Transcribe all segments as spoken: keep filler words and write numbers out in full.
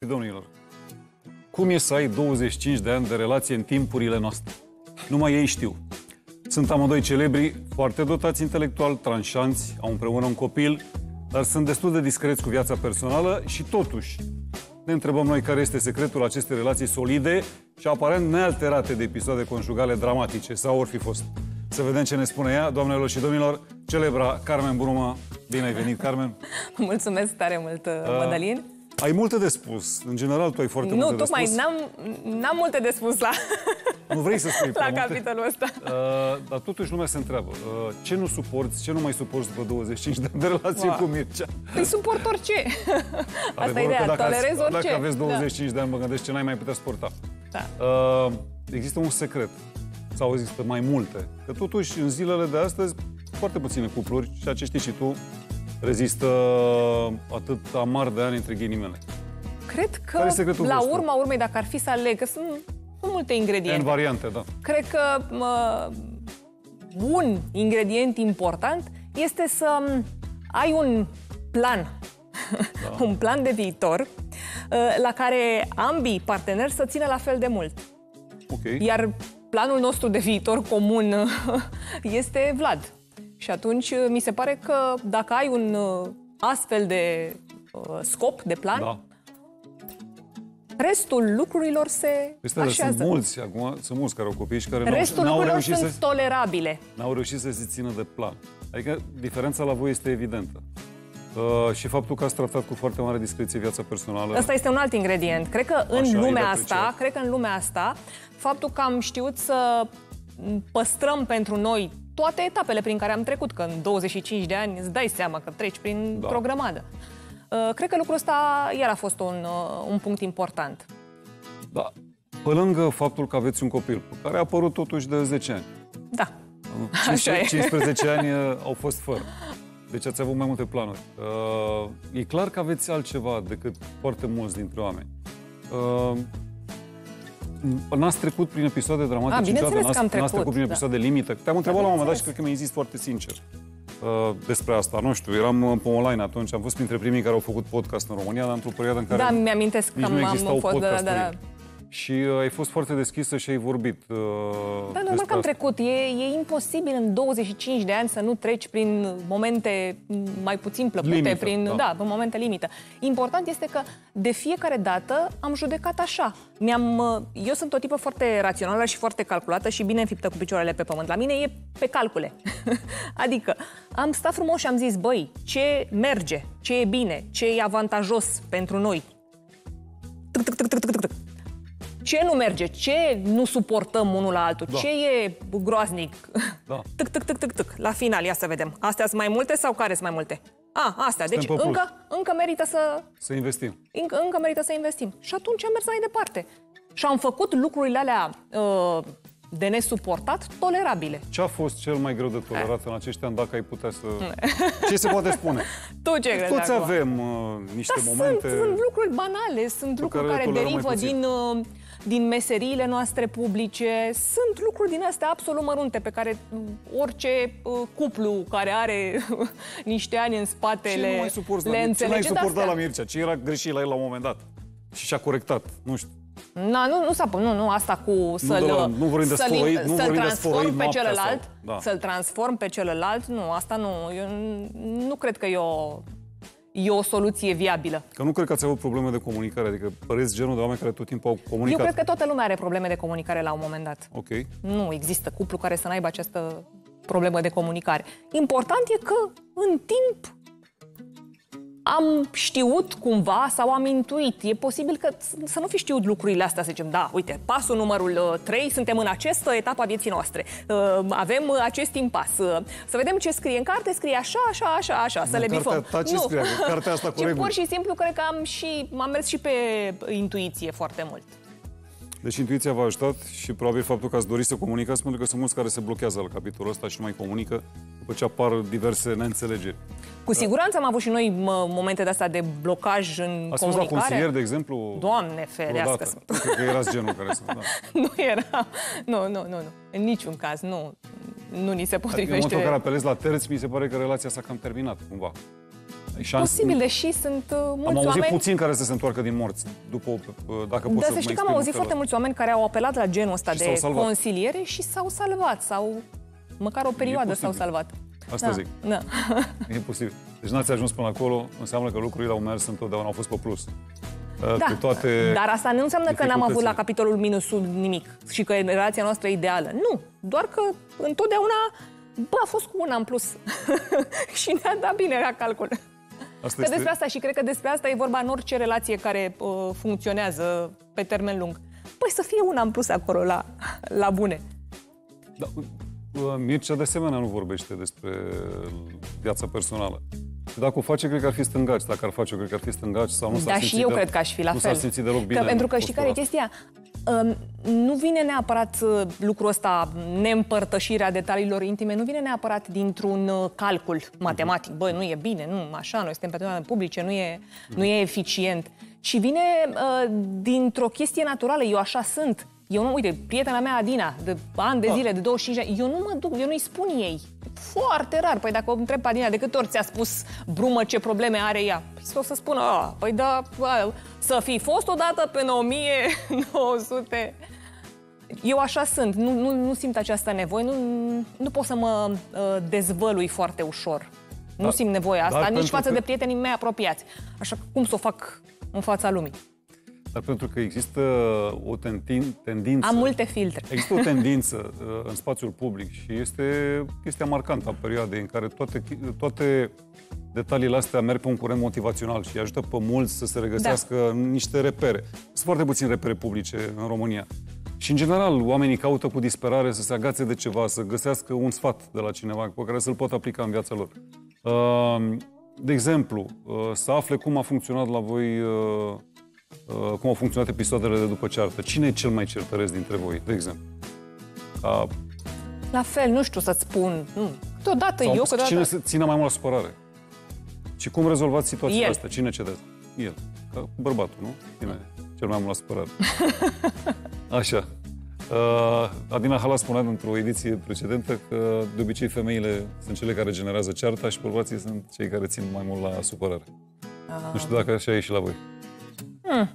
domnilor, cum e să ai douăzeci și cinci de ani de relație în timpurile noastre? Numai ei știu. Sunt amândoi celebri, foarte dotați intelectual, tranșanți, au împreună un copil, dar sunt destul de discreți cu viața personală și totuși ne întrebăm noi care este secretul acestei relații solide și aparent nealterate de episoade conjugale dramatice, sau ori fi fost. Să vedem ce ne spune ea, doamnelor și domnilor, celebra Carmen Buruma. Bine ai venit, Carmen! Mulțumesc tare mult, Mădălin! Uh, ai multe de spus. În general, tu ai foarte nu, multe de spus. Nu, tocmai n-am multe de spus la, nu vrei să spui la capitolul ăsta. Uh, dar totuși lumea se întreabă. Uh, ce nu suporți, ce nu mai suporți după douăzeci și cinci de ani de relație wow. cu Mircea? Păi suport orice. Asta e ideea, tolerez orice. Dacă aveți douăzeci și cinci da. de ani, mă gândesc ce n-ai mai putea suporta. Da. Uh, există un secret. Sau există mai multe. Că totuși, în zilele de astăzi, foarte puține cupluri, și acești și tu, rezistă atât amar de ani între ghilimele. Cred că, la urma urmei, dacă ar fi să aleg, că sunt, sunt multe ingrediente. În variante, da. Cred că mă, un ingredient important este să ai un plan, da. un plan de viitor, la care ambii parteneri să țină la fel de mult. Okay. Iar planul nostru de viitor comun este Vlad. Și atunci mi se pare că dacă ai un astfel de uh, scop, de plan, da. restul lucrurilor se păi așează. Sunt mulți, acum, sunt mulți care au copii și care restul n-au reușit sunt să, tolerabile. N-au reușit să se țină de plan. Adică diferența la voi este evidentă. Uh, și faptul că ați tratat cu foarte mare discreție viața personală. Ăsta este un alt ingredient. Cred că în Așa, lumea asta, cred că în lumea asta, faptul că am știut să păstrăm pentru noi toate etapele prin care am trecut, că în douăzeci și cinci de ani îți dai seama că treci prin da. o grămadă. Uh, cred că lucrul ăsta iar a fost un, uh, un punct important. Da. Pe lângă faptul că aveți un copil, care a apărut totuși de zece ani. Da. cincisprezece, cincisprezece ani au fost fără. Deci ați avut mai multe planuri. Uh, e clar că aveți altceva decât foarte mulți dintre oameni. Uh, N-ați trecut prin episoade dramatice? A, bineînțeles că am trecut. N-ați trecut prin episoade da. limită? Te-am întrebat da, la un moment dat și cred că mi-ai zis foarte sincer uh, despre asta. Nu știu, eram pe online atunci, am fost printre primii care au făcut podcast în România, dar într-o perioadă în care da, mi-amintesc că nu existau fost, da, da. Și uh, ai fost foarte deschisă și ai vorbit uh, Da, normal că am trecut. E, e imposibil în douăzeci și cinci de ani să nu treci prin momente mai puțin plăcute, limită, prin, da. da, în momente limită. Important este că de fiecare dată am judecat așa. Mi-am, eu sunt o tipă foarte rațională și foarte calculată și bine înfiptă cu picioarele pe pământ. La mine e pe calcule. Adică am stat frumos și am zis, băi, ce merge, ce e bine, ce e avantajos pentru noi. Tic, tic, tic, tic, tic, tic. Ce nu merge? Ce nu suportăm unul la altul? Da. Ce e groaznic? Da. Tic, tic, tic, tic, tic. La final, ia să vedem. Astea sunt mai multe sau care sunt mai multe? A, astea. Deci încă, încă merită să... Să investim. Încă, încă merită să investim. Și atunci am mers mai departe. Și am făcut lucrurile alea uh, de nesuportat tolerabile. Ce a fost cel mai greu de tolerat în acești ani, dacă ai putea să... Ce se poate spune? Tu ce crezi? Toți acum? avem uh, niște da, momente... Sunt, sunt lucruri banale, sunt lucruri care, care derivă din... Uh, din meseriile noastre publice, sunt lucruri din astea absolut mărunte pe care orice uh, cuplu care are niște ani în spatele ce nu mai suporți le la, înțelege. Ce n-ai suportat la Mircea? Ce era greșit la el la un moment dat? Și și-a corectat, nu știu. Na, nu, nu s-a nu, nu, asta cu să-l să transform pe celălalt, da. să-l transform pe celălalt, nu, asta nu, eu nu cred că eu... E o soluție viabilă. Că nu cred că ați avut probleme de comunicare, adică păreți genul de oameni care tot timpul au comunicat. Eu cred că toată lumea are probleme de comunicare la un moment dat. Ok. Nu există cuplu care să n-aibă această problemă de comunicare. Important e că în timp am știut cumva sau am intuit. E posibil că să nu fi știut lucrurile astea, să zicem, da, uite, pasul numărul trei, suntem în această etapă a vieții noastre. Avem acest impas. Să vedem ce scrie în carte, scrie așa, așa, așa, așa, să le bifăm. Ta, ce nu. Scrie? Cartea asta cu reguli. Pur și simplu cred că am și am mers și pe intuiție foarte mult. Deci intuiția v-a ajutat și probabil faptul că ați dorit să comunicați, pentru că sunt mulți care se blochează la capitolul ăsta și nu mai comunică după ce apar diverse neînțelegeri. Cu siguranță am avut și noi momente de astea de blocaj în Ați comunicare. fost la consilier, de exemplu? Doamne ferească! Cred că erați genul care să... Da. Nu era. Nu, nu, nu, nu. În niciun caz. Nu, nu ni se potrivește. În momentul în care apelezi la terți, mi se pare că relația s-a cam terminat, cumva. Șans... Posibil, deși sunt uh, mulți Am auzit oameni... puțin care să se întoarcă din morți, după, dacă pot Dar să să știi mă că am auzit foarte felul. mulți oameni care au apelat la genul ăsta Și de s-au salvat. consiliere și s-au salvat, sau măcar o perioadă s-au salvat. Asta da. zic. Da. E posibil. Deci n-ați ajuns până acolo, înseamnă că lucrurile au mers întotdeauna, au fost pe plus. Da, Cu toate dar asta nu înseamnă că n-am avut la dificultățile. capitolul minusul nimic și că e relația noastră ideală. Nu, doar că întotdeauna, bă, a fost cu una în plus și ne-a dat bine la calcul. Asta Că este... despre asta și cred că despre asta e vorba în orice relație care uh, funcționează pe termen lung. Păi să fie una în plus acolo la, la bune. Da, Mircea de asemenea nu vorbește despre viața personală. Dacă o face, cred că ar fi stângaci. Dacă ar face-o, cred că ar fi stângaci sau nu s-ar Da, simți și eu de... cred că aș fi la nu fel. s-ar simți deloc bine. Că, pentru că știi care e chestia? Um, nu vine neapărat uh, lucrul ăsta, neîmpărtășirea detaliilor intime, nu vine neapărat dintr-un uh, calcul matematic. Băi, nu e bine, nu, așa, noi suntem persoane publice, nu e, nu e eficient. Ci vine uh, dintr-o chestie naturală. Eu așa sunt. Eu nu, uite, prietena mea Adina, de ani de zile, de douăzeci și cinci de ani, eu nu mă duc, eu nu-i spun ei. Foarte rar. Păi dacă o întreb pe Adina, de câte ori ți-a spus Brumă ce probleme are ea? Păi o să spună, a, păi da, a, să fi fost odată pe o mie nouă sute. Eu așa sunt, nu, nu, nu simt această nevoie, nu, nu pot să mă uh, dezvălui foarte ușor. Nu Dar- simt nevoia asta, dar nici pentru față că- de prietenii mei apropiați. Așa cum să o fac în fața lumii. Dar pentru că există o tendin, tendință... Am multe filtre. Există o tendință uh, în spațiul public și este chestia marcantă a perioadei în care toate, toate detaliile astea merg pe un curent motivațional și ajută pe mulți să se regăsească da. niște repere. Sunt foarte puține repere publice în România. Și, în general, oamenii caută cu disperare să se agațe de ceva, să găsească un sfat de la cineva pe care să-l pot aplica în viața lor. Uh, de exemplu, uh, să afle cum a funcționat la voi... Uh, Uh, cum au funcționat episoadele de după ceartă. Cine e cel mai certăresc dintre voi, de exemplu? A, La fel, nu știu să-ți spun. Nu. Câteodată sau eu, câteodată... cine se ține mai mult la supărare? Și cum rezolvați situația El. asta? Cine cedează? El. Ca bărbatul, nu? Cine e cel mai mult la supărare? Așa. Uh, Adina Hala spunea într-o ediție precedentă că de obicei femeile sunt cele care generează cearta și bărbații sunt cei care țin mai mult la supărare. Ah. Nu știu dacă așa e și la voi. Hmm.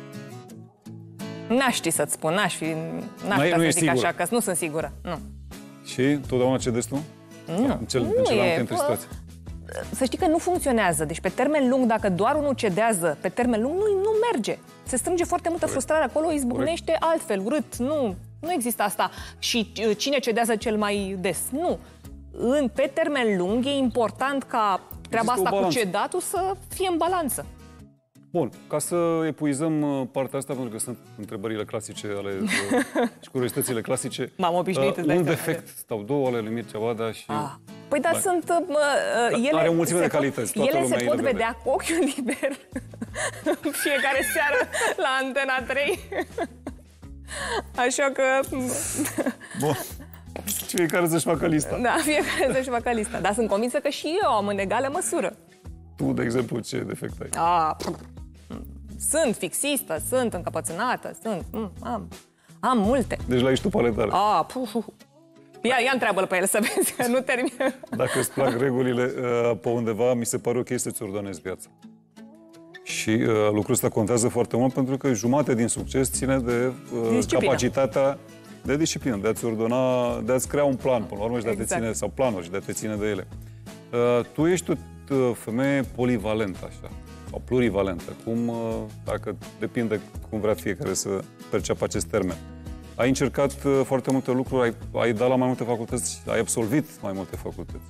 N-aș ști să-ți spun, n-aș fi... N-aș N-ai- putea nu să ești zic sigură? așa, că nu sunt sigură. Nu. Și totdeauna cedeți tu? Nu. În, cel, Nu în celelalte e, dintre bă, situații. Să știi că nu funcționează. Deci pe termen lung, dacă doar unul cedează, pe termen lung nu, nu merge. Se strânge foarte multă Corect. frustrare acolo, izbucnește altfel, urât. Nu, nu există asta. Și uh, cine cedează cel mai des? Nu. În, pe termen lung e important ca treaba Există o asta cu balanță. cedatul să fie în balanță. Bun, ca să epuizăm uh, partea asta, pentru că sunt întrebările clasice ale uh, și curiozitățile clasice. M-am obișnuit, uh, îți dai un seama. defect sau două ale lui Mircea Badea și... Ah. Păi dar Da. sunt... Uh, uh, ele Are o mulțime se de calități, pot, toată ele se lumea pot le vede. vedea cu ochiul liber în fiecare seară la Antena trei. Așa că... Bun. Fiecare să-și facă lista. Da, fiecare să-și facă lista. Dar sunt convinsă că și eu am în egală măsură. Tu, de exemplu, ce defect ai? A, sunt fixistă, sunt încăpățânată, sunt... mm, Am, am multe. Deci la ești tu paletare. A, puh, puh. Ia, ia întreabă-l pe el să vezi că nu termină. Dacă îți plac regulile uh, pe undeva, mi se pare ok să-ți ordonezi viața. Și uh, lucrul ăsta contează foarte mult pentru că jumate din succes ține de uh, Disciplină. capacitatea de disciplină, de a-ți ordona, de a-ți crea un plan, până la urmă, și de a te Exact. ține, sau planuri, și de a te ține de ele. Uh, tu ești o uh, femeie polivalentă, așa, sau plurivalentă, cum, uh, dacă depinde cum vrea fiecare să perceapă acest termen. Ai încercat uh, foarte multe lucruri, ai, ai dat la mai multe facultăți, ai absolvit mai multe facultăți.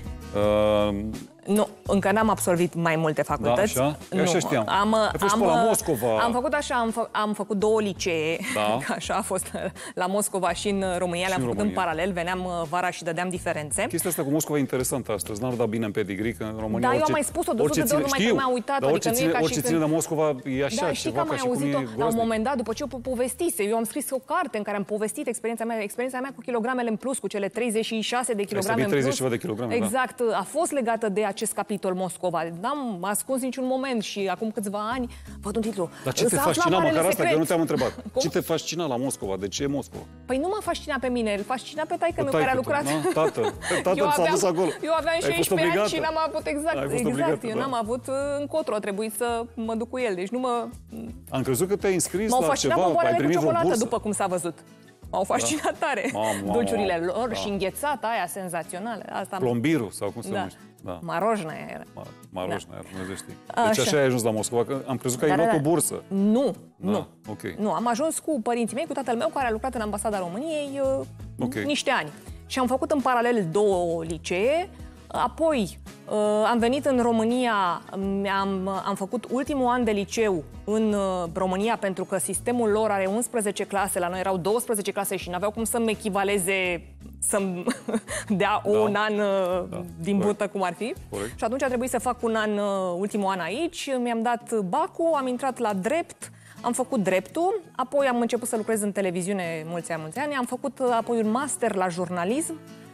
Uh, Nu, încă n-am absolvit mai multe facultăți. Da, așa? Eu așa Nu, știam. Am, Ai fost am, pe la Moscova. Am făcut așa, am, fă, am făcut două licee, Da. că așa a fost la Moscova și în România, le-am în făcut România. în paralel, veneam uh, vara și dădeam diferențe. Chestia asta cu Moscova e interesantă astăzi. N-ar da bine în pedigree, că în România... Da, eu orice, am mai spus-o de o orice sută de ori, ține- numai că știu, mi-a uitat, dar orice adică nu e ține, ca și orice ține când- de Moscova e așa, Da, știi că ceva am ca mai și cum auzit-o e la un groaznic. moment dat, după ce o povestise. Eu am scris o carte în care am povestit experiența mea, experiența mea cu kilogramele în plus, cu cele treizeci și șase de kilograme stabilit în treizeci plus. ceva de kilograme, da. Exact, a fost legată de acest capitol capitol Moscova. N-am ascuns niciun moment și acum câțiva ani văd un titlu. Dar ce te Îți afla fascina marele măcar asta, secret. că nu te-am întrebat. Cum? Ce te fascina la Moscova? De ce e Moscova? Păi nu m-a fascinat pe mine, îl fascina pe taică meu Pe care a taică-tu, lucrat. da? Tatăl. Tatăl s-a dus acolo. Eu aveam Ai fost șaisprezece ani obligată. și n-am avut exact. Ai fost exact. obligată, Eu da. n-am avut uh, încotro, a trebuit să mă duc cu el. Deci nu mă... Am crezut că te-ai înscris M-au la fascinat ceva, ai bomboanele cu primit vreo ciocolată, bursă. după cum s-a văzut. M-au fascinat tare. Mamă, mamă, Dulciurile lor da. și înghețata aia senzațională. Asta am- Plombirul, sau cum se Da. numește. Da. Marojna era. Ma- Maroșna, da. Dumnezeu știe. Așa. Deci așa ai ajuns la Moscova, că am crezut că ai Da, da, luat da. o bursă. Nu, Da, nu. ok. Nu, am ajuns cu părinții mei, cu tatăl meu, care a lucrat în Ambasada României uh, Ok. niște ani. Și am făcut în paralel două licee. Apoi uh, am venit în România, am, am făcut ultimul an de liceu în uh, România, pentru că sistemul lor are unsprezece clase, la noi erau douăsprezece clase și n-aveau cum să-mi echivaleze, să-mi dea Da. un an uh, Da, din corect. burtă, cum ar fi. Corect. Și atunci a trebuit să fac un an, uh, ultimul an aici, mi-am dat bacul, am intrat la drept, am făcut dreptul, apoi am început să lucrez în televiziune mulți ani, mulți ani, am făcut uh, apoi un master la jurnalism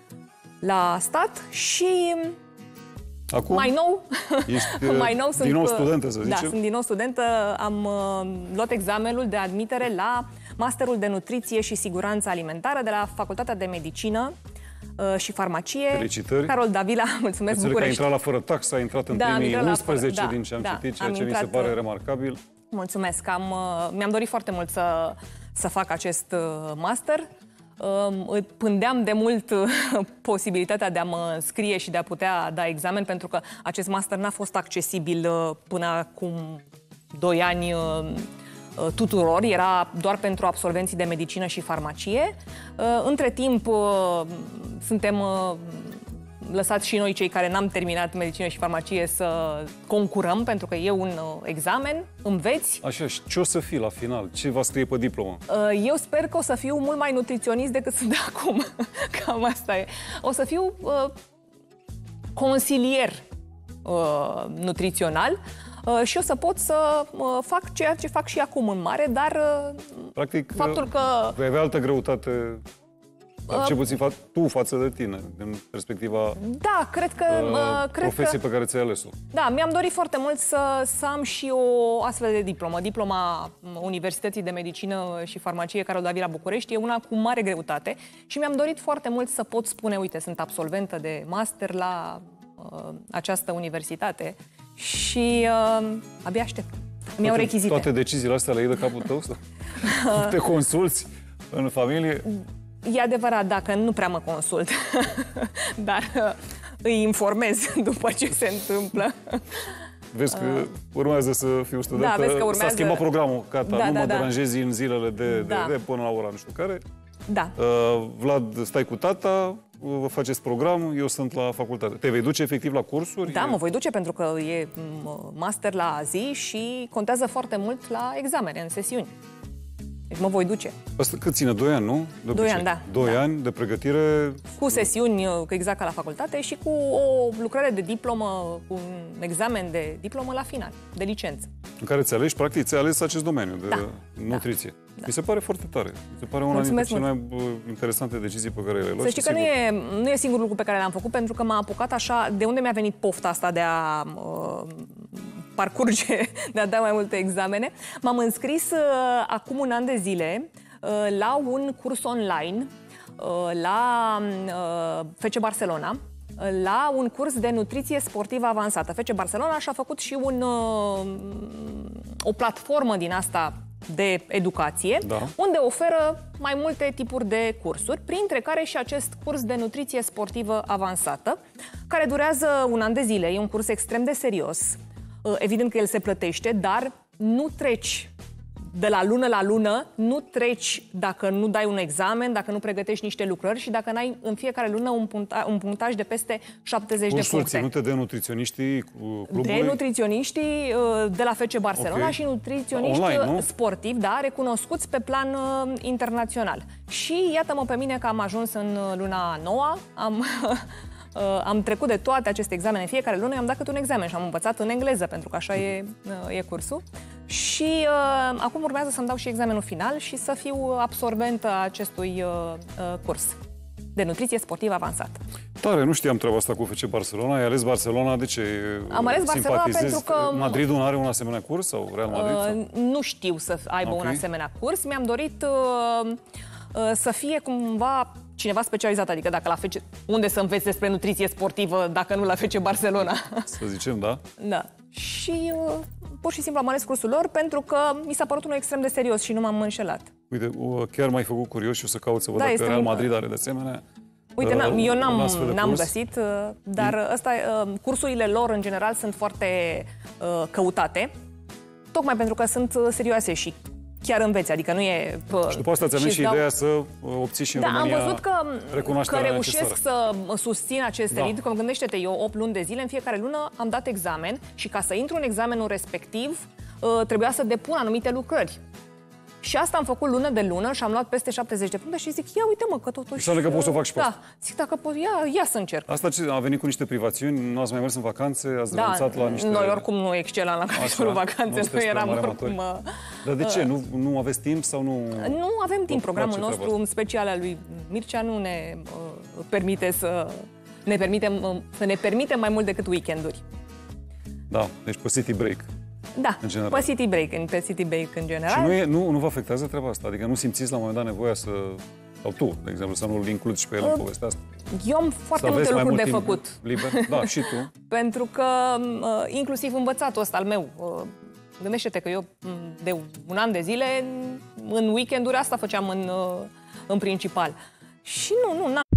la stat și Acum mai nou, ești mai nou sunt, din nou studentă, să Da, zicem. sunt din nou studentă, am uh, luat examenul de admitere la Masterul de Nutriție și Siguranță Alimentară de la Facultatea de Medicină uh, și Farmacie. Felicitări. Carol Davila, mulțumesc, Înțeleg că ai București. intrat la fără tax, ai intrat în Da, am primii intrat la unsprezece fără- da, din ce am da, citit, ceea am ce mi se intrat, pare uh, remarcabil. Mulțumesc, am, uh, mi-am dorit foarte mult să, să fac acest uh, master. Um, îi pândeam de mult uh, posibilitatea de a mă înscrie și de a putea da examen, pentru că acest master n-a fost accesibil uh, până acum doi ani uh, uh, tuturor, era doar pentru absolvenții de medicină și farmacie. Uh, Între timp, uh, suntem uh, lăsați și noi, cei care n-am terminat medicină și farmacie, să concurăm, pentru că e un uh, examen, înveți. Așa, și ce o să fii la final? Ce va scrie pe diplomă? Uh, Eu sper că o să fiu mult mai nutriționist decât sunt de acum. Cam asta e. O să fiu uh, consilier uh, nutrițional uh, și o să pot să uh, fac ceea ce fac și acum în mare, dar uh, Practic, faptul că... vei avea altă greutate, dar ce puțin fa- tu față de tine, din perspectiva Da, cred că... uh, uh, cred profesiei că pe care ți-ai ales-o. Da, mi-am dorit foarte mult să, să am și o astfel de diplomă. Diploma Universității de Medicină și Farmacie Carol Davila București e una cu mare greutate și mi-am dorit foarte mult să pot spune, uite, sunt absolventă de master la uh, această universitate și uh, abia aștept. Mi-au Toate- rechizite. Toate deciziile astea le iei de capul tău? Sau? Te consulți în familie? E adevărat, dacă nu prea mă consult, dar uh, îi informez după ce se întâmplă. Vezi că urmează să fiu studentă. Da, vezi că S-a urmează- schimbat programul, gata, Da, nu da, mă da. deranjezi în zilele de, Da. de, de până la ora nu știu care. Da. Uh, Vlad, stai cu tata, vă faceți program, eu sunt la facultate. Te vei duce efectiv la cursuri? Da, mă voi duce pentru că e m, master la zi și contează foarte mult la examene, în sesiuni. Deci mă voi duce. Asta cât ține? Doi ani, nu? De Doi obicei. ani, da. Doi Da. ani de pregătire. Cu sesiuni, exact ca la facultate, și cu o lucrare de diplomă, cu un examen de diplomă la final, de licență. În care ți alegi, practic, ți-ai ales acest domeniu de Da. nutriție. Da. Mi se pare foarte tare. Mi se pare una Mulțumesc dintre cele mai bă, interesante decizii pe care le-ai luat. Să știi și că nu sigur- e, nu e singurul lucru pe care l-am făcut, pentru că m-a apucat așa, de unde mi-a venit pofta asta de a uh, parcurge, de a da mai multe examene. M-am înscris uh, acum un an de zile uh, la un curs online uh, la uh, F C Barcelona, uh, la un curs de nutriție sportivă avansată. F C Barcelona și-a făcut și un, uh, o platformă din asta de educație, Da. unde oferă mai multe tipuri de cursuri, printre care și acest curs de nutriție sportivă avansată, care durează un an de zile. E un curs extrem de serios. Evident că el se plătește, dar nu treci de la lună la lună, nu treci dacă nu dai un examen, dacă nu pregătești niște lucrări și dacă n-ai în fiecare lună un, punta, un punctaj de peste șaptezeci de Cursuri puncte. ținute de nutriționiștii clubului? De nutriționiștii de la F C Barcelona, Ok. și nutriționiști Online, nu? sportivi, da, recunoscuți pe plan uh, internațional. Și iată-mă pe mine că am ajuns în luna noua, am, uh, am trecut de toate aceste examene, fiecare lună i-am dat câte un examen și am învățat în engleză, pentru că așa e, uh, e cursul. Și uh, acum urmează să-mi dau și examenul final și să fiu absolventă a acestui uh, uh, curs. de nutriție sportivă avansată. Tare, nu știam treaba asta cu F C Barcelona. Ai ales Barcelona, de ce? Am ales Barcelona pentru că... Madridul nu are un asemenea curs sau Real Madrid? Uh, nu știu să aibă okay. un asemenea curs. Mi-am dorit uh, uh, să fie cumva cineva specializat, adică dacă la F C... Unde să înveți despre nutriție sportivă dacă nu la F C Barcelona? Să zicem, da? Da. Și uh, pur și simplu am ales cursul lor pentru că mi s-a părut unul extrem de serios și nu m-am înșelat. Uite, chiar m-ai făcut curios și o să caut să văd da, dacă Real Madrid are de asemenea. Uite, uh, eu n-am găsit, uh, dar mm. ăsta, uh, cursurile lor în general sunt foarte uh, căutate, tocmai pentru că sunt serioase și chiar înveți, adică nu e... Uh, și după asta ți-a venit și, și ideea să obții și în da, România am văzut că, că reușesc necesară. să susțin aceste da. ritm. Că gândește-te, eu opt luni de zile, în fiecare lună am dat examen și ca să intru în examenul respectiv uh, trebuia să depun anumite lucrări. Și asta am făcut lună de lună și am luat peste șaptezeci de puncte și zic, ia uite mă, că totuși... Înseamnă că pot să o fac și pe da, asta. zic, dacă pot, ia, ia să încerc. Asta ce, a venit cu niște privațiuni, nu ați mai mers în vacanțe, ați renunțat da, la niște... noi oricum nu excelam la capitolul vacanțe, nu eram oricum... Dar de ce? Nu, nu aveți timp sau nu... Nu avem timp, programul nostru, în special al lui Mircea, nu ne uh, permite să ne permitem, uh, să ne permitem mai mult decât weekenduri. Da, deci pe city break. Da, pe city break, pe city break în general. Și nu, e, nu, nu vă afectează treaba asta? Adică nu simțiți la un moment dat nevoia să... Sau tu, de exemplu, să nu-l includi și pe el uh, în povestea asta? Eu am foarte multe lucruri de făcut. Liber? Da, și tu. Pentru că, uh, inclusiv învățatul ăsta al meu, uh, gândește-te că eu de un an de zile, în weekenduri asta făceam în, uh, în principal. Și nu, nu, n-am...